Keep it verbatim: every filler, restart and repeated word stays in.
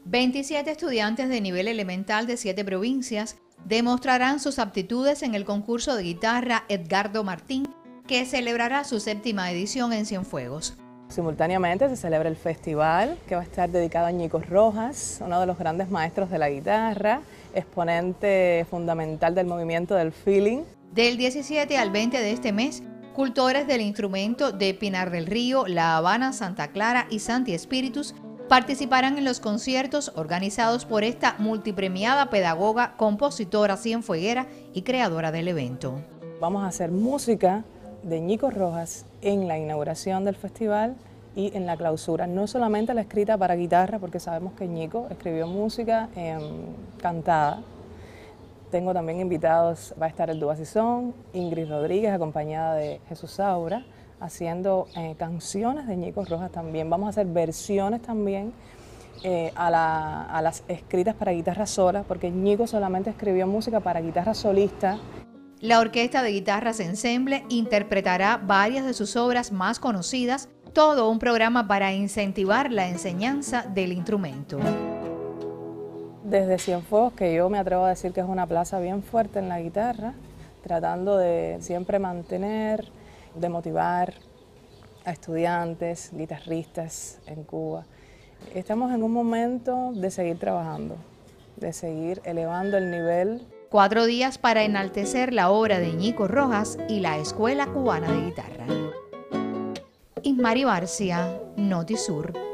veintisiete estudiantes de nivel elemental de siete provincias demostrarán sus aptitudes en el concurso de guitarra Edgardo Martín, que celebrará su séptima edición en Cienfuegos. Simultáneamente se celebra el festival, que va a estar dedicado a Ñico Rojas, uno de los grandes maestros de la guitarra, exponente fundamental del movimiento del feeling. Del diecisiete al veinte de este mes, cultores del instrumento de Pinar del Río, La Habana, Santa Clara y Santi Espíritus participarán en los conciertos organizados por esta multipremiada pedagoga, compositora cienfueguera y creadora del evento. Vamos a hacer música de Ñico Rojas en la inauguración del festival y en la clausura, no solamente la escrita para guitarra, porque sabemos que Ñico escribió música eh, cantada. Tengo también invitados, va a estar el Dúa Sison, Ingrid Rodríguez, acompañada de Jesús Saura, haciendo eh, canciones de Ñico Rojas también. Vamos a hacer versiones también eh, a, la, a las escritas para guitarra sola, porque Ñico solamente escribió música para guitarra solista. La Orquesta de Guitarras Ensemble interpretará varias de sus obras más conocidas, todo un programa para incentivar la enseñanza del instrumento. Desde Cienfuegos, que yo me atrevo a decir que es una plaza bien fuerte en la guitarra, tratando de siempre mantener, de motivar a estudiantes, guitarristas en Cuba. Estamos en un momento de seguir trabajando, de seguir elevando el nivel. Cuatro días para enaltecer la obra de Ñico Rojas y la Escuela Cubana de Guitarra. Ismari Barcia, Notisur.